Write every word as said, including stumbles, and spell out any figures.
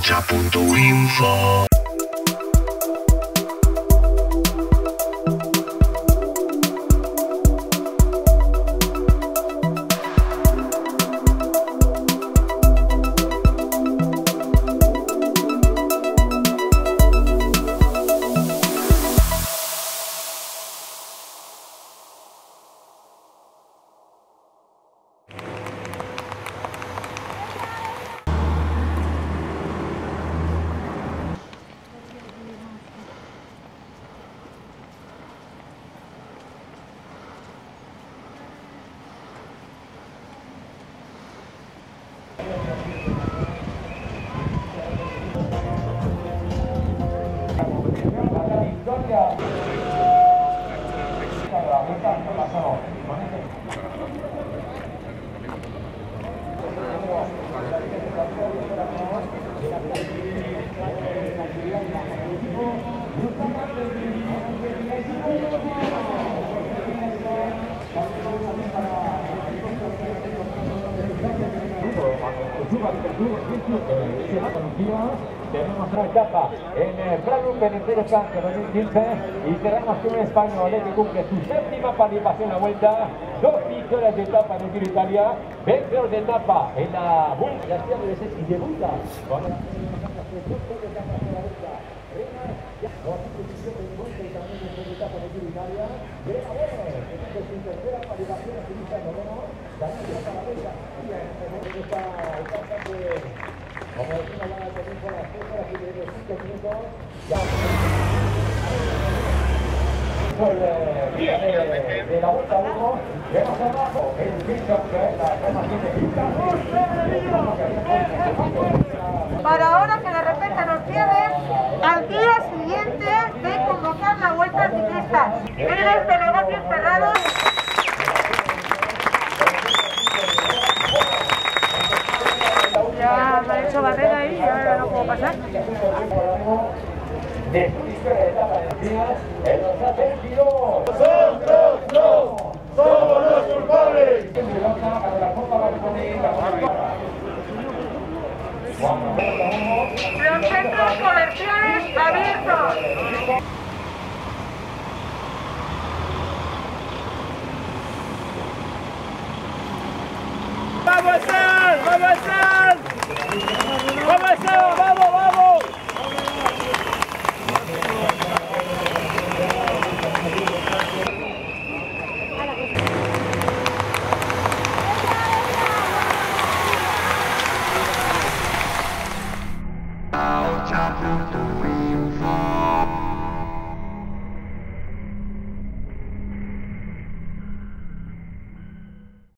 Aocha punto info. Tenemos otra etapa en el Guadalupe en el Tour de Francia dos mil quince y cerramos con un español que cumple su séptima participación en la vuelta, dos victorias de etapa en el Giro Italia, vencedor de etapa en la Vuelta de Asturias de Sesi de Vuelta. Con la como decimos, van a tener con las tres horas y de cinco minutos. Ya. De, de la vuelta uno, vemos abajo el Bishop, que es la toma de para ahora que de repente nos tienen al día siguiente de convocar la vuelta ciclista. Miles de negocios cerrados. Ya me he hecho barrera ahí y ahora no puedo pasar. ¡Nosotros no somos los culpables! Los centros comerciales abiertos. ¡Vamos a estar! ¡Vamos a estar! ¡Vamos a estar! ¡Vamos, vamos! Aocha punto